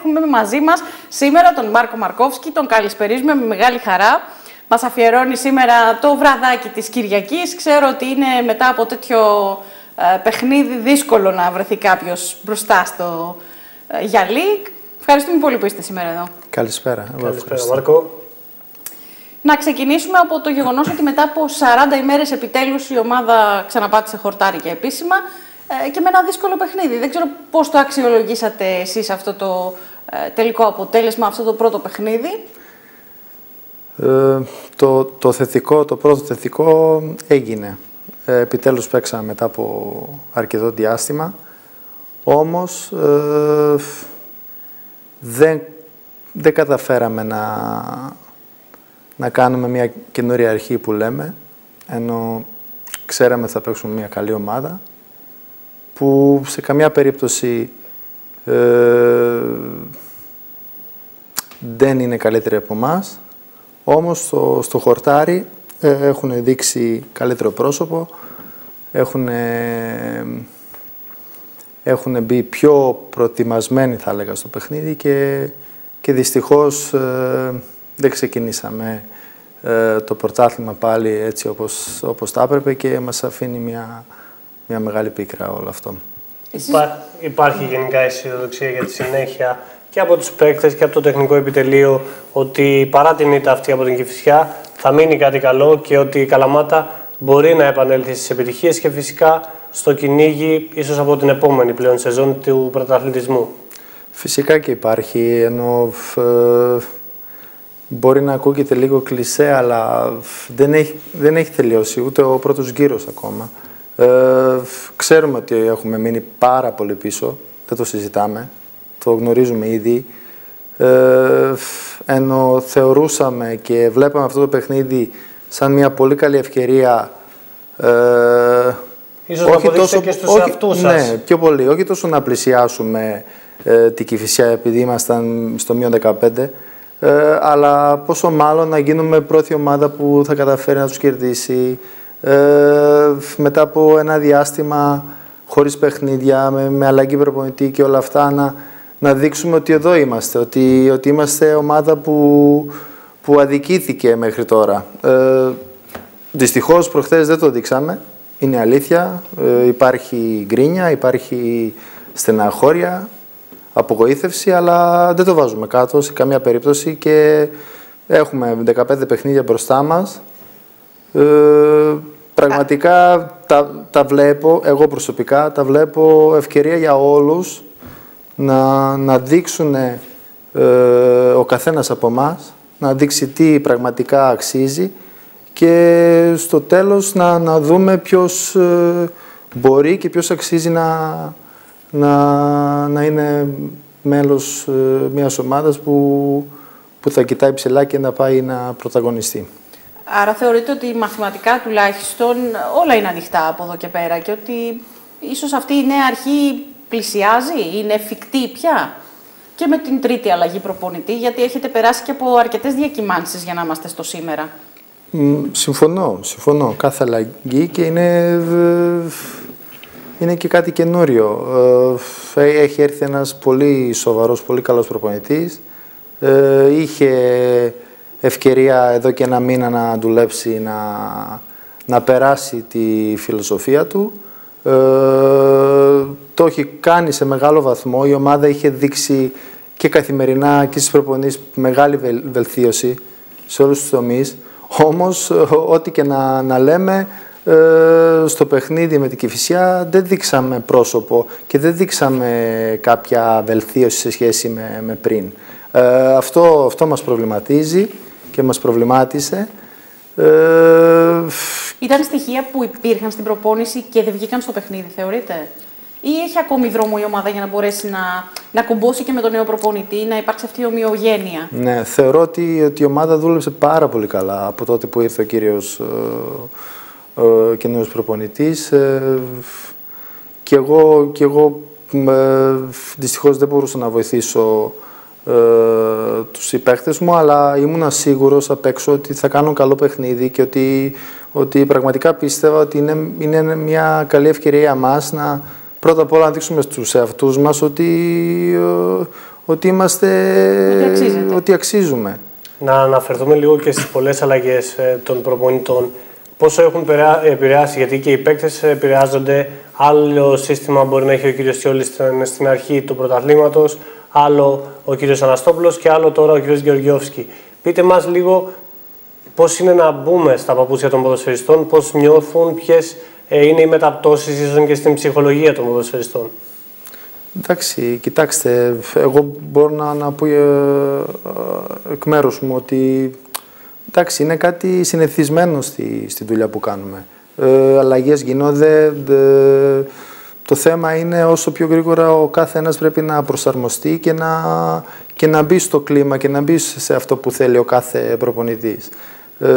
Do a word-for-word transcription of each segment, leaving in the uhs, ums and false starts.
έχουμε μαζί μας σήμερα τον Μάρκο Μαρκόφσκι, τον καλησπερίζουμε με μεγάλη χαρά. Μας αφιερώνει σήμερα το βραδάκι της Κυριακής. Ξέρω ότι είναι μετά από τέτοιο ε, παιχνίδι δύσκολο να βρεθεί κάποιος μπροστά στο ε, γυαλί. Ευχαριστούμε πολύ που είστε σήμερα εδώ. Καλησπέρα. Καλησπέρα, Μάρκο. Να ξεκινήσουμε από το γεγονός ότι μετά από σαράντα ημέρες επιτέλους η ομάδα ξαναπάτησε χορτάρι και επίσημα ε, και με ένα δύσκολο παιχνίδι. Δεν ξέρω πώς το αξιολογήσατε εσείς αυτό το ε, τελικό αποτέλεσμα, αυτό το πρώτο παιχνίδι. Ε, το, το θετικό, το πρώτο θετικό έγινε. Ε, επιτέλους παίξαμε μετά από αρκετό διάστημα. Όμως ε, δεν, δεν καταφέραμε να, να κάνουμε μια καινούρια αρχή που λέμε, ενώ ξέραμε ότι θα παίξουμε μια καλή ομάδα που σε καμιά περίπτωση ε, δεν είναι καλύτερη από εμάς. Όμως στο, στο χορτάρι ε, έχουν δείξει καλύτερο πρόσωπο, έχουν, ε, έχουν μπει πιο προετοιμασμένοι θα έλεγα στο παιχνίδι και, και δυστυχώς ε, δεν ξεκινήσαμε ε, το πρωτάθλημα πάλι έτσι όπως, όπως τα έπρεπε και μας αφήνει μια, μια μεγάλη πίκρα όλο αυτό. Υπά, υπάρχει γενικά αισιοδοξία για τη συνέχεια και από τους παίκτες και από το τεχνικό επιτελείο ότι παρά την ήττα αυτή από την Κηφισιά θα μείνει κάτι καλό και ότι η Καλαμάτα μπορεί να επανέλθει στις επιτυχίες και φυσικά στο κυνήγι ίσως από την επόμενη πλέον σεζόν του πρωταθλητισμού. Φυσικά και υπάρχει, ενώ ε, μπορεί να ακούγεται λίγο κλισέ, αλλά δεν έχει, δεν έχει τελειώσει ούτε ο πρώτος γύρος ακόμα. Ε, ξέρουμε ότι έχουμε μείνει πάρα πολύ πίσω, δεν το συζητάμε. Το γνωρίζουμε ήδη, ε, ενώ θεωρούσαμε και βλέπαμε αυτό το παιχνίδι σαν μια πολύ καλή ευκαιρία. Ε, Ίσως όχι να τόσο, και στους εαυτούς σας. Ναι, πιο πολύ. Όχι τόσο να πλησιάσουμε ε, την Κηφισιά επειδή ήμασταν στο μείον δεκαπέντε, ε, αλλά πόσο μάλλον να γίνουμε πρώτη ομάδα που θα καταφέρει να τους κερδίσει ε, μετά από ένα διάστημα χωρίς παιχνίδια, με, με αλλαγή προπονητή και όλα αυτά, να, να δείξουμε ότι εδώ είμαστε, ότι, ότι είμαστε ομάδα που, που αδικήθηκε μέχρι τώρα. Ε, δυστυχώς προχθές δεν το δείξαμε, είναι αλήθεια. Ε, υπάρχει γκρίνια, υπάρχει στεναχώρια, απογοήθευση, αλλά δεν το βάζουμε κάτω σε καμία περίπτωση και έχουμε δεκαπέντε παιχνίδια μπροστά μας. Ε, πραγματικά τα, τα βλέπω, εγώ προσωπικά, τα βλέπω ευκαιρία για όλους να, να δείξουν ε, ο καθένας από εμάς, να δείξει τι πραγματικά αξίζει και στο τέλος να, να δούμε ποιος ε, μπορεί και ποιος αξίζει να, να, να είναι μέλος ε, μιας ομάδας που, που θα κοιτάει ψηλά και να πάει να πρωταγωνιστεί. Άρα θεωρείτε ότι μαθηματικά τουλάχιστον όλα είναι ανοιχτά από εδώ και πέρα και ότι ίσως αυτή η νέα αρχή πλησιάζει, είναι εφικτή πια και με την τρίτη αλλαγή προπονητή, γιατί έχετε περάσει και από αρκετές διακυμάνσεις για να είμαστε στο σήμερα. Συμφωνώ, συμφωνώ. Κάθε αλλαγή και είναι, είναι και κάτι καινούριο. Έχει έρθει ένας πολύ σοβαρός, πολύ καλός προπονητής. Είχε ευκαιρία εδώ και ένα μήνα να δουλέψει, να, να περάσει τη φιλοσοφία του. Ε, το έχει κάνει σε μεγάλο βαθμό. Η ομάδα είχε δείξει και καθημερινά και στις προπονήσεις μεγάλη βελ, βελτίωση σε όλους τους τομείς. Όμως, ό,τι και να, να λέμε, ε, στο παιχνίδι με την Κηφισιά δεν δείξαμε πρόσωπο και δεν δείξαμε κάποια βελτίωση σε σχέση με, με πριν. Ε, αυτό, αυτό μας προβληματίζει και μας προβλημάτισε. Ε, Ήταν στοιχεία που υπήρχαν στην προπόνηση και δεν βγήκαν στο παιχνίδι, θεωρείτε? Ή έχει ακόμη δρόμο η ομάδα για να μπορέσει να, να κουμπώσει και με τον νέο προπονητή, να υπάρξει αυτή η ομοιογένεια? Ναι, θεωρώ ότι, ότι η ομάδα δούλεψε πάρα πολύ καλά από τότε που ήρθε ο κύριος ε, ε, καινούργιος προπονητής. Ε, και εγώ, και εγώ ε, δυστυχώς δεν μπορούσα να βοηθήσω ε, τους συμπαίκτες μου, αλλά ήμουν σίγουρος απ' έξω ότι θα κάνουν καλό παιχνίδι και ότι, ότι πραγματικά πίστευα ότι είναι, είναι μια καλή ευκαιρία για μας να πρώτα απ' όλα να δείξουμε στους εαυτούς μας ότι, ότι είμαστε, ότι, ότι αξίζουμε. Να αναφερθούμε λίγο και στις πολλές αλλαγές ε, των προπονητών. Πόσο έχουν επηρεάσει, γιατί και οι παίκτες επηρεάζονται. Άλλο σύστημα μπορεί να έχει ο κύριος Στιόλης στην, στην αρχή του πρωταθλήματος, άλλο ο κύριος Αναστόπουλος και άλλο τώρα ο κύριος Γεωργιόφσκι. Πείτε μας λίγο πώς είναι να μπούμε στα παπούτσια των ποδοσφαιριστών, πώς νιώθουν, ποιες ε, είναι οι μεταπτώσεις ίσως και στην ψυχολογία των ποδοσφαιριστών. Εντάξει, κοιτάξτε, εγώ μπορώ να, να πω ε, εκ μέρους μου ότι εντάξει, είναι κάτι συνηθισμένο στη, στη δουλειά που κάνουμε. Ε, αλλαγές γινόνται. Ε, το θέμα είναι όσο πιο γρήγορα ο κάθε ένας πρέπει να προσαρμοστεί και να, και να μπει στο κλίμα και να μπει σε αυτό που θέλει ο κάθε προπονητής. Ε,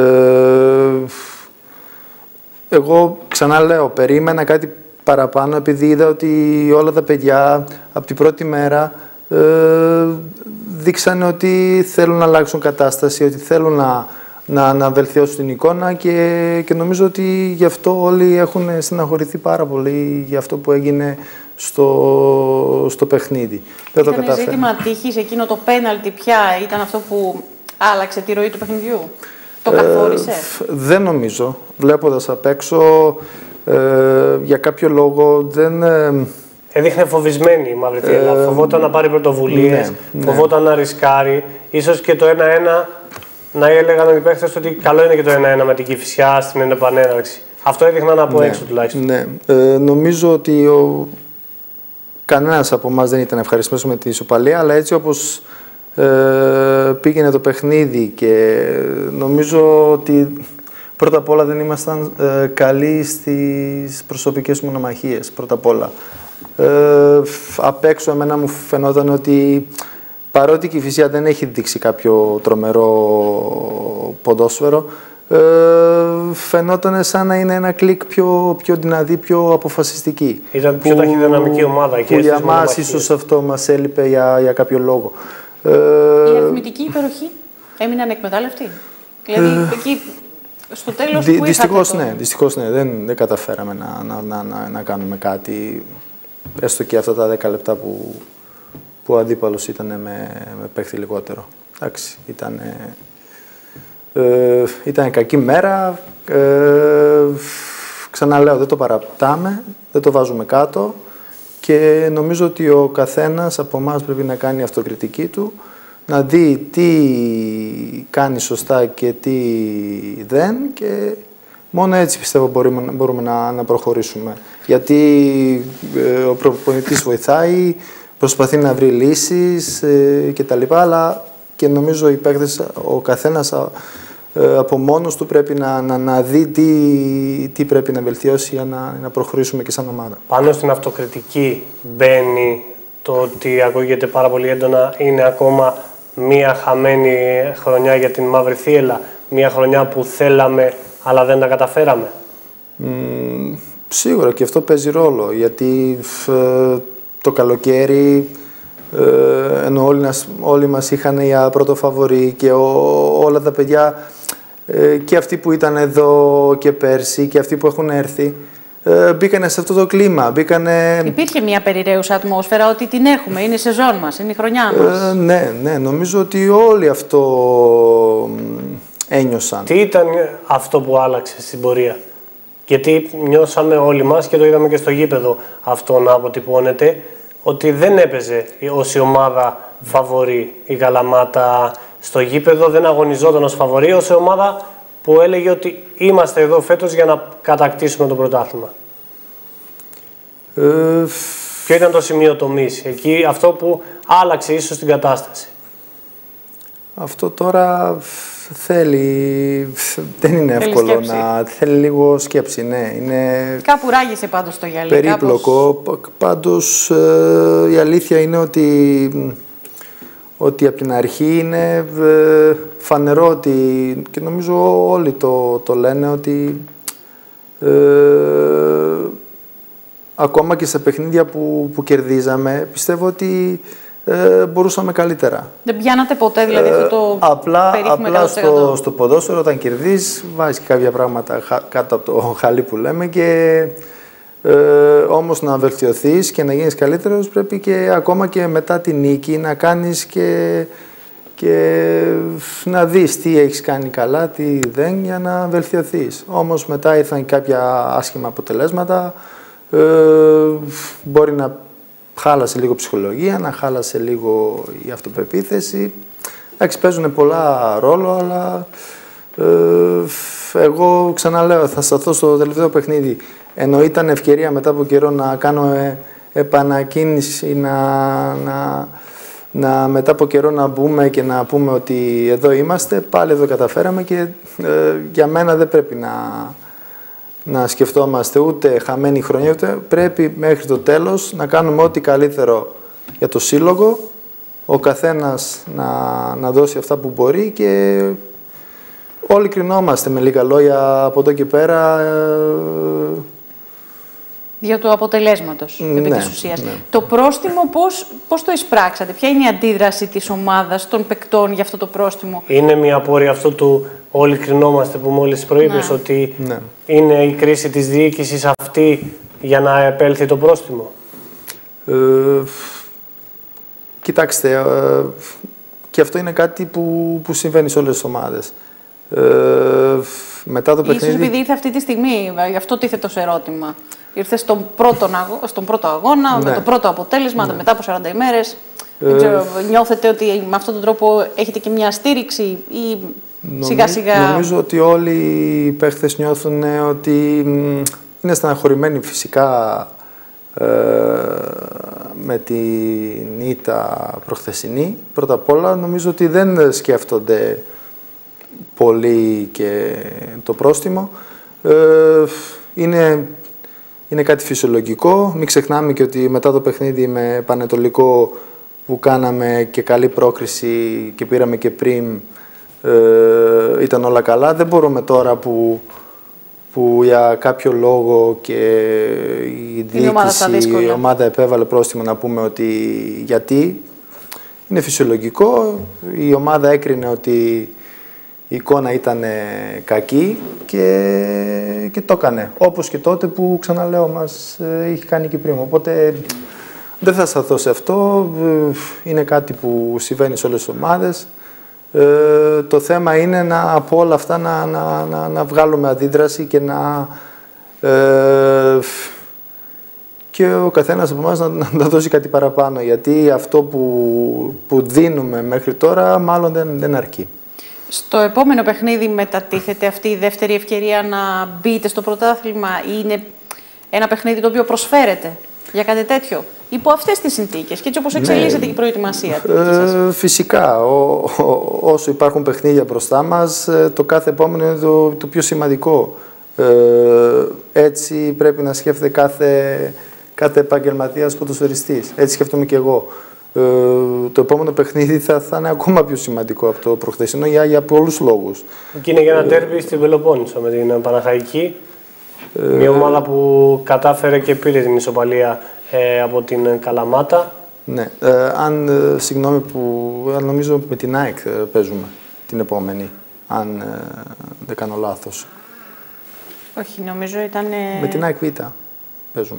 εγώ ξαναλέω, περίμενα κάτι παραπάνω επειδή είδα ότι όλα τα παιδιά από την πρώτη μέρα ε, δείξανε ότι θέλουν να αλλάξουν κατάσταση, ότι θέλουν να, να, να βελτιώσουν την εικόνα και, και νομίζω ότι γι' αυτό όλοι έχουν στεναχωρηθεί πάρα πολύ για αυτό που έγινε στο, στο παιχνίδι. Δεν ήταν το ζήτημα τύχης, εκείνο το πέναλτι πια ήταν αυτό που άλλαξε τη ροή του παιχνιδιού, το καθόρισε? Ε, δεν νομίζω. Βλέποντας απ' έξω, ε, για κάποιο λόγο δεν... Ε, Έδειχνε φοβισμένη η Μαύρη Θύελλα. Ε, φοβόταν να πάρει πρωτοβουλίες, ναι, ναι. φοβόταν να ρισκάρει. Ίσως και το ένα ένα να έλεγαν οι παίκτες ότι καλό είναι και το ένα ένα με την Κηφισιά στην επανέναρξη. Αυτό έδειχναν από ναι, έξω τουλάχιστον. Ναι. Ε, νομίζω ότι ο... κανένας από εμάς δεν ήταν ευχαριστημένος με τη ισοπαλία, αλλά έτσι όπως ε, πήγαινε το παιχνίδι και νομίζω ότι πρώτα απ' όλα δεν ήμασταν ε, καλοί στις προσωπικές μονομαχίες, πρώτα απ' όλα. Ε, απ' έξω εμένα μου φαινόταν ότι παρότι η Κηφισιά δεν έχει δείξει κάποιο τρομερό ποδόσφαιρο, ε, φαινόταν σαν να είναι ένα κλικ πιο, πιο δυνατή, πιο αποφασιστική. Ήταν πιο ταχυδυναμική ομάδα και που για μας ίσως αυτό μας έλειπε για, για κάποιο λόγο. Η αριθμητική υπεροχή έμεινε ανεκμετάλλευτη. Δηλαδή ε, εκεί στο τέλος δυ, που δυστυχώς είχατε ναι, το... δυστυχώς ναι, δεν, δεν καταφέραμε να, να, να, να, να κάνουμε κάτι, έστω και αυτά τα δέκα λεπτά που, που ο αντίπαλος ήταν με, με παίχτη λιγότερο. Εντάξει, ήταν, ε, ήταν κακή μέρα, ε, ξαναλέω, δεν το παραπτάμε, δεν το βάζουμε κάτω και νομίζω ότι ο καθένας από εμάς πρέπει να κάνει αυτοκριτική του, να δει τι κάνει σωστά και τι δεν και μόνο έτσι πιστεύω μπορούμε, μπορούμε να, να προχωρήσουμε. Γιατί ε, ο προπονητής βοηθάει, προσπαθεί να βρει λύσεις ε, και τα λοιπά, αλλά και νομίζω οι παίκτες, ο καθένας ε, από μόνος του πρέπει να, να, να δει τι, τι πρέπει να βελτιώσει για να, να προχωρήσουμε και σαν ομάδα. Πάνω στην αυτοκριτική μπαίνει το ότι ακούγεται πάρα πολύ έντονα, είναι ακόμα μία χαμένη χρονιά για την Μαύρη Θύελλα, μία χρονιά που θέλαμε αλλά δεν τα καταφέραμε. Mm, σίγουρα και αυτό παίζει ρόλο, γιατί ε, το καλοκαίρι ε, ενώ όλοι, όλοι μας είχαν για πρώτο φαβορί και ο, όλα τα παιδιά ε, και αυτοί που ήταν εδώ και πέρσι και αυτοί που έχουν έρθει ε, μπήκανε σε αυτό το κλίμα. Μπήκανε... Υπήρχε μια περιραίουσα ατμόσφαιρα ότι την έχουμε, είναι η σεζόν μας, είναι η χρονιά μας. Ε, ναι, ναι, νομίζω ότι όλοι αυτό ένιωσαν. Τι ήταν αυτό που άλλαξε στην πορεία? Γιατί νιώσαμε όλοι μας και το είδαμε και στο γήπεδο αυτό να αποτυπώνεται, ότι δεν έπαιζε ως η ομάδα φαβορί η Καλαμάτα στο γήπεδο, δεν αγωνιζόταν ως φαβορί, ως η ομάδα που έλεγε ότι είμαστε εδώ φέτος για να κατακτήσουμε το πρωτάθλημα. Ε... Ποιο ήταν το σημείο τομής, εκεί αυτό που άλλαξε ίσως την κατάσταση? Αυτό τώρα θέλει, δεν είναι θέλει εύκολο σκέψη. να, θέλει λίγο σκέψη, ναι. Είναι κάπου ράγισε πάντως το γυαλί. Περίπλοκο, κάπως... πάντως ε, η αλήθεια είναι ότι, ότι από την αρχή είναι ε, φανερό ότι, και νομίζω όλοι το, το λένε, ότι ε, ακόμα και σε παιχνίδια που, που κερδίζαμε, πιστεύω ότι Ε, μπορούσαμε καλύτερα. Δεν πιάνατε ποτέ δηλαδή αυτό το ε, απλά, απλά στο, στο ποδόσφαιρο όταν κερδίζεις βάζεις και κάποια πράγματα χα, κάτω από το χαλί που λέμε και Ε, όμως να βελτιωθείς και να γίνεις καλύτερος πρέπει και ακόμα και μετά τη νίκη να κάνεις και, και να δεις τι έχεις κάνει καλά, τι δεν, για να βελτιωθείς. Όμως μετά ήρθαν κάποια άσχημα αποτελέσματα, ε, μπορεί να χάλασε λίγο ψυχολογία, να χάλασε λίγο η αυτοπεποίθηση. Εντάξει, παίζουν πολλά ρόλο, αλλά ε, εγώ ξαναλέω, θα σταθώ στο τελευταίο παιχνίδι. Ενώ ήταν ευκαιρία μετά από καιρό να κάνω ε, επανακίνηση, να, να, να μετά από καιρό να μπούμε και να πούμε ότι εδώ είμαστε, πάλι εδώ καταφέραμε και ε, για μένα δεν πρέπει να, να σκεφτόμαστε ούτε χαμένη χρονιά, ούτε πρέπει μέχρι το τέλος να κάνουμε ό,τι καλύτερο για το σύλλογο, ο καθένας να, να δώσει αυτά που μπορεί και όλοι κρινόμαστε με λίγα λόγια από εδώ και πέρα. Ε, για του αποτελέσματος, ναι, επί της ουσίας. Ναι. Το πρόστιμο πώς, πώς το εισπράξατε, ποια είναι η αντίδραση της ομάδας, των παικτών για αυτό το πρόστιμο? Είναι μια απόρρεια αυτού του όλοι κρινόμαστε που μόλις προείπες, Ναι. ότι Ναι. είναι η κρίση της διοίκησης αυτή για να επέλθει το πρόστιμο. Ε, κοιτάξτε, ε, και αυτό είναι κάτι που, που συμβαίνει σε όλες τις ομάδες. Ε, μετά το παιχνίδι... Ίσως επειδή ήρθε αυτή τη στιγμή, γι' αυτό τίθεται ως ερώτημα. Ήρθε στον πρώτο, αγώ... στον πρώτο αγώνα, Ναι. με το πρώτο αποτέλεσμα, Ναι. μετά από σαράντα ημέρες. Ε, Δεν ξέρω, νιώθετε ότι με αυτόν τον τρόπο έχετε και μια στήριξη ή σιγά σιγά... Νομίζω ότι όλοι οι παίχτες νιώθουν ότι μ, είναι στεναχωρημένοι φυσικά ε, με την ήττα προχθεσινή. Πρώτα απ' όλα νομίζω ότι δεν σκέφτονται πολύ και το πρόστιμο. Ε, είναι, είναι κάτι φυσιολογικό. Μην ξεχνάμε και ότι μετά το παιχνίδι με Πανετολικό που κάναμε και καλή πρόκριση και πήραμε και πριν, ε, ήταν όλα καλά. Δεν μπορούμε τώρα που, που για κάποιο λόγο και η διοίκηση, η ομάδα επέβαλε πρόστιμο να πούμε ότι γιατί. Είναι φυσιολογικό. Η ομάδα έκρινε ότι η εικόνα ήταν κακή και, και το έκανε. Όπως και τότε που, ξαναλέω, μας είχε κάνει και πριν. Οπότε δεν θα σταθώ σε αυτό. Είναι κάτι που συμβαίνει σε όλες τις ομάδες. Ε, το θέμα είναι να, από όλα αυτά να, να, να, να βγάλουμε αντίδραση και να... Ε, και ο καθένας από εμάς να, να δώσει κάτι παραπάνω. Γιατί αυτό που, που δίνουμε μέχρι τώρα μάλλον δεν, δεν αρκεί. Στο επόμενο παιχνίδι μετατίθεται αυτή η δεύτερη ευκαιρία να μπείτε στο πρωτάθλημα ή είναι ένα παιχνίδι το οποίο προσφέρεται για κάτι τέτοιο, υπό αυτές τις συνθήκες και έτσι όπως εξελίσσεται ναι. η προετοιμασία? Ε, φυσικά, ο, ο, όσο υπάρχουν παιχνίδια μπροστά μας, το κάθε επόμενο είναι το, το πιο σημαντικό. Ε, έτσι πρέπει να σκέφτεται κάθε, κάθε επαγγελματίας ποδοσφαιριστής. Έτσι σκέφτομαι και εγώ. Ε, το επόμενο παιχνίδι θα, θα είναι ακόμα πιο σημαντικό από το προχθεσινό για, για πολλούς λόγους. Και είναι για ένα ντέρμπι στην Πελοπόννησο με την Παναχαϊκή. Ε, μια ομάδα που κατάφερε και πήρε την ισοπαλία ε, από την Καλαμάτα. Ναι, ε, αν, ε, συγγνώμη που αν νομίζω με την ΑΕΚ ε, παίζουμε την επόμενη, αν ε, δεν κάνω λάθος. Όχι, νομίζω ήταν... Ε... Με την ΑΕΚ Β παίζουμε.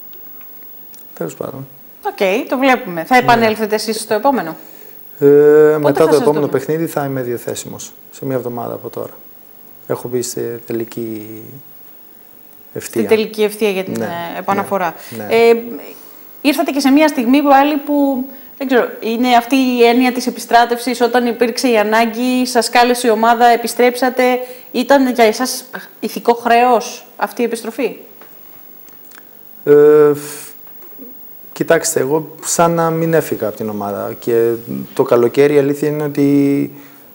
Τέλος πάντων. Οκ, okay, το βλέπουμε. Θα επανέλθετε ναι. εσείς στο επόμενο? Ε, μετά το επόμενο δούμε. παιχνίδι θα είμαι διαθέσιμος, σε μία εβδομάδα από τώρα. Έχω μπει στη τελική ευθεία. Στη τελική ευθεία για την ναι, επαναφορά. Ναι, ναι. Ε, ήρθατε και σε μία στιγμή πάλι που, δεν ξέρω, είναι αυτή η έννοια της επιστράτευσης, όταν υπήρξε η ανάγκη, σας κάλεσε η ομάδα, επιστρέψατε. Ήταν για εσάς ηθικό χρέος αυτή η επιστροφή? Ε, Κοιτάξτε, εγώ σαν να μην έφυγα από την ομάδα και το καλοκαίρι η αλήθεια είναι ότι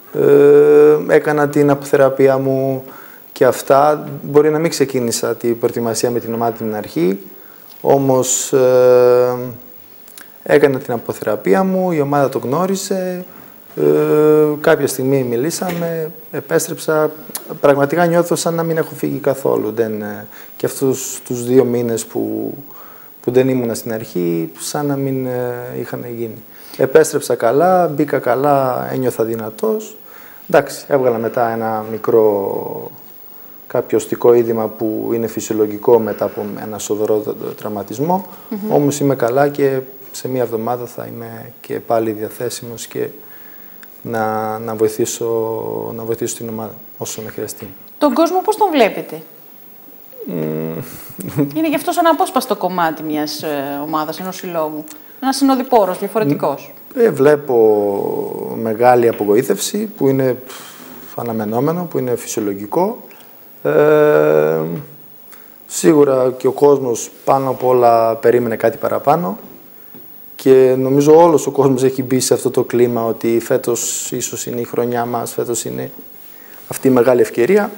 ε, έκανα την αποθεραπεία μου και αυτά. Μπορεί να μην ξεκίνησα την προετοιμασία με την ομάδα την αρχή, όμως ε, έκανα την αποθεραπεία μου, η ομάδα το γνώρισε, ε, κάποια στιγμή μιλήσαμε, επέστρεψα. Πραγματικά νιώθω σαν να μην έχω φύγει καθόλου. Δεν, ε, και αυτούς τους δύο μήνες που... που δεν ήμουνα στην αρχή, σαν να μην ε, είχαν γίνει. Επέστρεψα καλά, μπήκα καλά, ένιωθα δυνατός. Εντάξει, έβγαλα μετά ένα μικρό κάποιο οστικό είδημα που είναι φυσιολογικό μετά από ένα σοβαρό τραυματισμό. Mm-hmm. Όμως είμαι καλά και σε μία εβδομάδα θα είμαι και πάλι διαθέσιμος και να, να, βοηθήσω, να βοηθήσω την ομάδα όσο με χρειαστεί. Τον κόσμο πώς τον βλέπετε? Mm. Είναι γι' αυτό σαν απόσπαστο κομμάτι μιας ε, ομάδας, ενός συλλόγου. Ένας συνοδοιπόρος, διαφορετικός. Ε, βλέπω μεγάλη απογοήτευση που είναι αναμενόμενο, που είναι φυσιολογικό. Ε, σίγουρα και ο κόσμος πάνω απ' όλα περίμενε κάτι παραπάνω και νομίζω όλος ο κόσμος έχει μπει σε αυτό το κλίμα ότι φέτος ίσως είναι η χρονιά μας, φέτος είναι αυτή η μεγάλη ευκαιρία.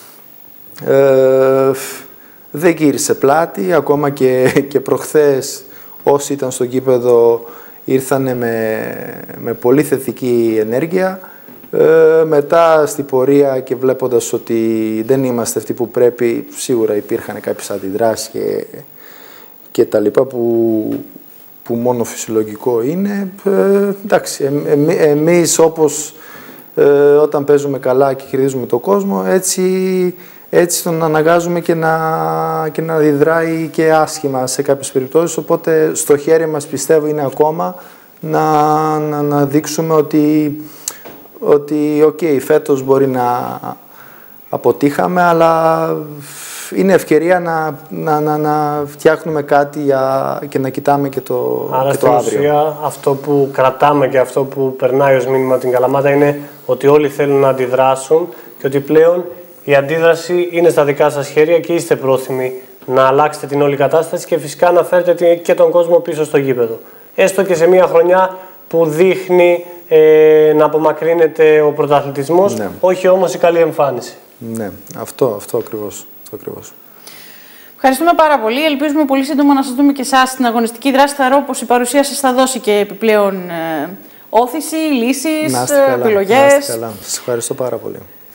Ε, δεν γύρισε πλάτη, ακόμα και, και προχθές όσοι ήταν στο γήπεδο ήρθανε με, με πολύ θετική ενέργεια. Ε, μετά στην πορεία και βλέποντας ότι δεν είμαστε αυτοί που πρέπει, σίγουρα υπήρχαν κάποιες αντιδράσεις και, και τα λοιπά που, που μόνο φυσιολογικό είναι. Ε, εντάξει, ε, ε, εμείς όπως ε, όταν παίζουμε καλά και κερδίζουμε τον κόσμο, έτσι, έτσι τον αναγκάζουμε και να, και να αντιδράει και άσχημα σε κάποιες περιπτώσεις, οπότε στο χέρι μας πιστεύω είναι ακόμα να, να, να δείξουμε ότι ότι οκ, okay, φέτος μπορεί να αποτύχαμε, αλλά είναι ευκαιρία να, να, να, να φτιάχνουμε κάτι για, και να κοιτάμε και το, Άρα, και το αύριο. Ουσία, αυτό που κρατάμε και αυτό που περνάει ως μήνυμα την Καλαμάτα είναι ότι όλοι θέλουν να αντιδράσουν και ότι πλέον η αντίδραση είναι στα δικά σας χέρια και είστε πρόθυμοι να αλλάξετε την όλη κατάσταση και φυσικά να φέρετε και τον κόσμο πίσω στο γήπεδο. Έστω και σε μια χρονιά που δείχνει ε, να απομακρύνεται ο πρωταθλητισμός, ναι. όχι όμως η καλή εμφάνιση. Ναι, αυτό, αυτό ακριβώς. Αυτό ακριβώς. Ευχαριστούμε πάρα πολύ. Ελπίζουμε πολύ σύντομα να σας δούμε και εσάς στην αγωνιστική δράση. Θεωρώ πως η παρουσία σας θα δώσει και επιπλέον ε, όθηση, λύσεις, επιλογές. Να είστε καλά. Σας ευχαριστώ πάρα πολύ.